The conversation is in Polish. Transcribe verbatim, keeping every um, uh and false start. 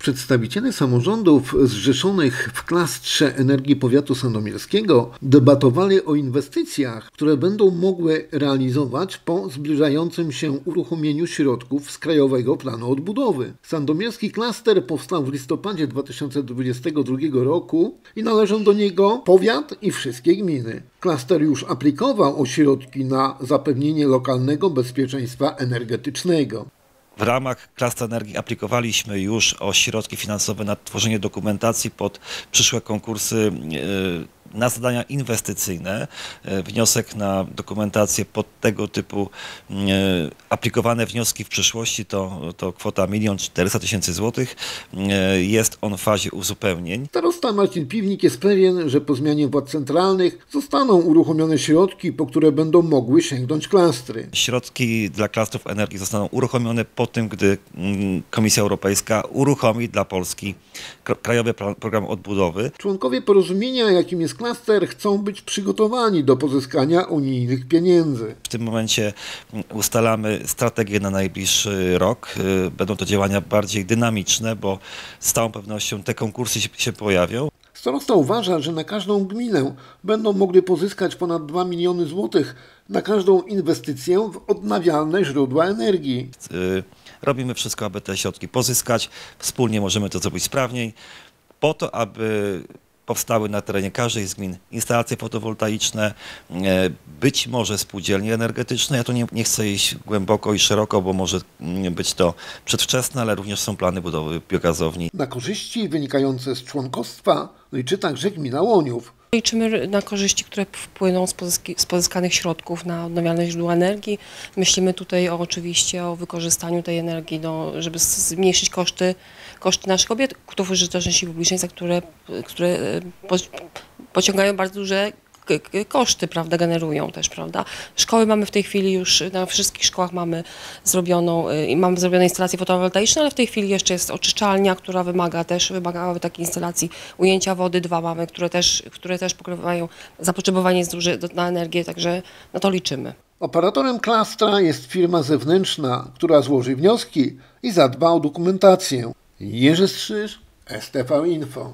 Przedstawiciele samorządów zrzeszonych w klastrze energii powiatu sandomierskiego debatowali o inwestycjach, które będą mogły realizować po zbliżającym się uruchomieniu środków z Krajowego Planu Odbudowy. Sandomierski klaster powstał w listopadzie dwa tysiące dwudziestego drugiego roku i należą do niego powiat i wszystkie gminy. Klaster już aplikował o środki na zapewnienie lokalnego bezpieczeństwa energetycznego. W ramach Klastra Energii aplikowaliśmy już o środki finansowe na tworzenie dokumentacji pod przyszłe konkursy na zadania inwestycyjne. Wniosek na dokumentację pod tego typu aplikowane wnioski w przyszłości to, to kwota milion czterysta tysięcy złotych. Jest on w fazie uzupełnień. Starosta Marcin Piwnik jest pewien, że po zmianie władz centralnych zostaną uruchomione środki, po które będą mogły sięgnąć klastry. Środki dla klastrów energii zostaną uruchomione po tym, gdy Komisja Europejska uruchomi dla Polski Krajowy Program Odbudowy. Członkowie porozumienia, jakim jest klaster, chcą być przygotowani do pozyskania unijnych pieniędzy. W tym momencie ustalamy strategię na najbliższy rok. Będą to działania bardziej dynamiczne, bo z całą pewnością te konkursy się, się pojawią. Starosta uważa, że na każdą gminę będą mogli pozyskać ponad dwa miliony złotych na każdą inwestycję w odnawialne źródła energii. Robimy wszystko, aby te środki pozyskać. Wspólnie możemy to zrobić sprawniej, po to, aby powstały na terenie każdej z gmin instalacje fotowoltaiczne, być może spółdzielnie energetyczne. Ja tu nie, nie chcę iść głęboko i szeroko, bo może być to przedwczesne, ale również są plany budowy biogazowni. Na korzyści wynikające z członkostwa liczy także gmina Łoniów. Liczymy na korzyści, które wpłyną z, pozyski, z pozyskanych środków na odnawialne źródła energii. Myślimy tutaj o, oczywiście o wykorzystaniu tej energii, no, żeby zmniejszyć koszty, koszty naszych obiektów użyteczności publicznej, za które, które po, pociągają bardzo duże koszty, prawda, generują też, prawda. Szkoły mamy w tej chwili już, na wszystkich szkołach mamy zrobioną, mamy zrobione instalacje fotowoltaiczne, ale w tej chwili jeszcze jest oczyszczalnia, która wymaga też, wymagałaby takiej instalacji ujęcia wody, dwa mamy, które też, które też pokrywają zapotrzebowanie jest duże na energię, także na to liczymy. Operatorem klastra jest firma zewnętrzna, która złoży wnioski i zadba o dokumentację. Jerzy Strzyż, S T V Info.